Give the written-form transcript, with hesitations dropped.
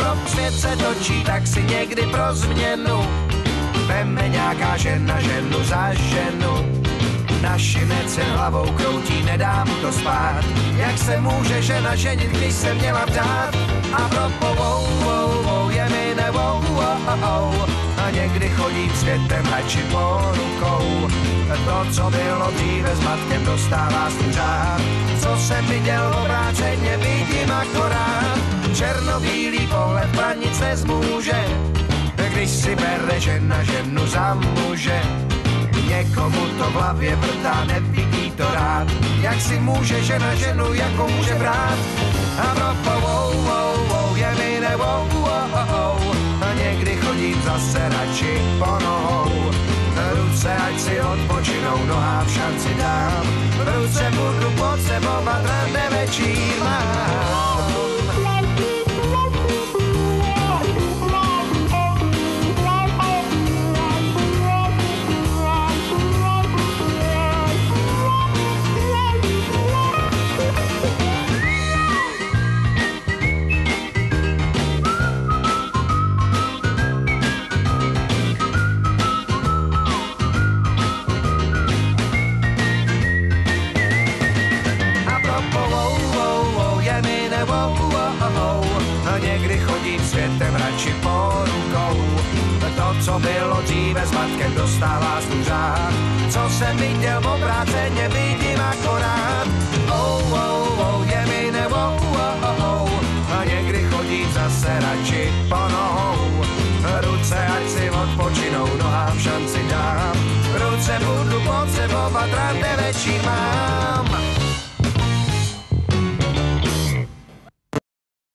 strom, svět se točí, tak si někdy pro změnu veme nějaká žena ženu za ženu. Našinec jen hlavou kroutí, nedá mu to spát. Jak se může žena ženit, když se měla vdát? A propo, je mi nevou, a někdy chodí světem radši po rukou. To, co bylo dříve s matkem, dostává služák. Co jsem viděl obráceně, vidím akorát. Černobílý pohled pranic nezmůže, když si bere žena ženu za muže. Někomu to v hlavě vrtá, nevidí to rád. Jak si může žena ženu jako může brát? A propo, je mi nevou, a někdy chodím zase radši po nohou. Ruce ať si odpočinou, nohám šanci dám. V ruce budu pod sebou a rande večír mám. Někdy chodím světem radši po rukou. To, co bylo dříve s matkem, dostává služák. Co jsem viděl